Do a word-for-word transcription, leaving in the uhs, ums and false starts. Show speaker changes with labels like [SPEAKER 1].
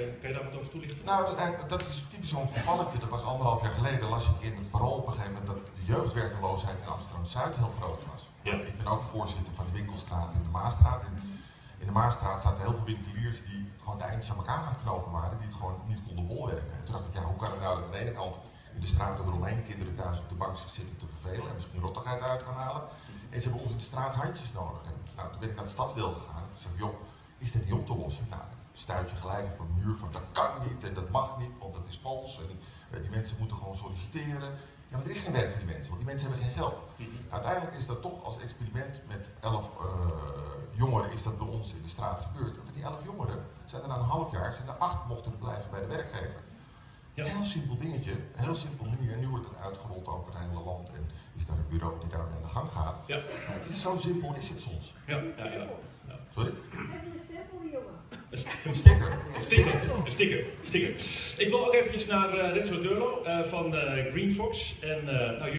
[SPEAKER 1] kan je daar wat over toelichten?
[SPEAKER 2] Nou, dat, dat is typisch zo'n gevalletje. Dat was anderhalf jaar geleden, las ik in het Parool op een gegeven moment dat de jeugdwerkeloosheid in Amsterdam-Zuid heel groot was.
[SPEAKER 1] Ja.
[SPEAKER 2] Ik ben ook voorzitter van de winkelstraat in de Maasstraat. En in de Maasstraat zaten heel veel winkeliers die gewoon de eindjes aan elkaar aan het knopen waren, die het gewoon niet konden bolwerken. En toen dacht ik, ja, hoe kan het nou dat aan de ene kant in de straat eromheen kinderen thuis op de bank zitten te vervelen en misschien rottigheid uit gaan halen. En ze hebben ons in de straat handjes nodig. En nou, toen ben ik naar het stadsdeel gegaan en ik zei, joh, is dit niet op te lossen? Nou, stuit je gelijk op een muur van dat kan niet en dat mag niet, want dat is vals. En uh, die mensen moeten gewoon solliciteren. Ja, maar er is geen werk voor die mensen, want die mensen hebben geen geld. Mm-hmm. Uiteindelijk is dat toch als experiment met elf uh, jongeren is dat bij ons in de straat gebeurd. En van die elf jongeren zijn er na een half jaar, zijn er acht mochten blijven bij de werkgever. Ja. Een heel simpel dingetje, een heel simpel manier. En nu wordt het uitgerold over het hele land en is daar een bureau die daarmee aan de gang gaat.
[SPEAKER 1] Ja.
[SPEAKER 2] Ja, het is zo simpel, is het soms.
[SPEAKER 1] Ja, ja, ja. Ja.
[SPEAKER 2] Sorry?
[SPEAKER 3] Even een stempel, die jongen.
[SPEAKER 2] Een sticker.
[SPEAKER 1] Een sticker. Een sticker. Sticker. Ik wil ook eventjes naar uh, Renzo Deurlo uh, van uh, Green Fox. En, uh, nou,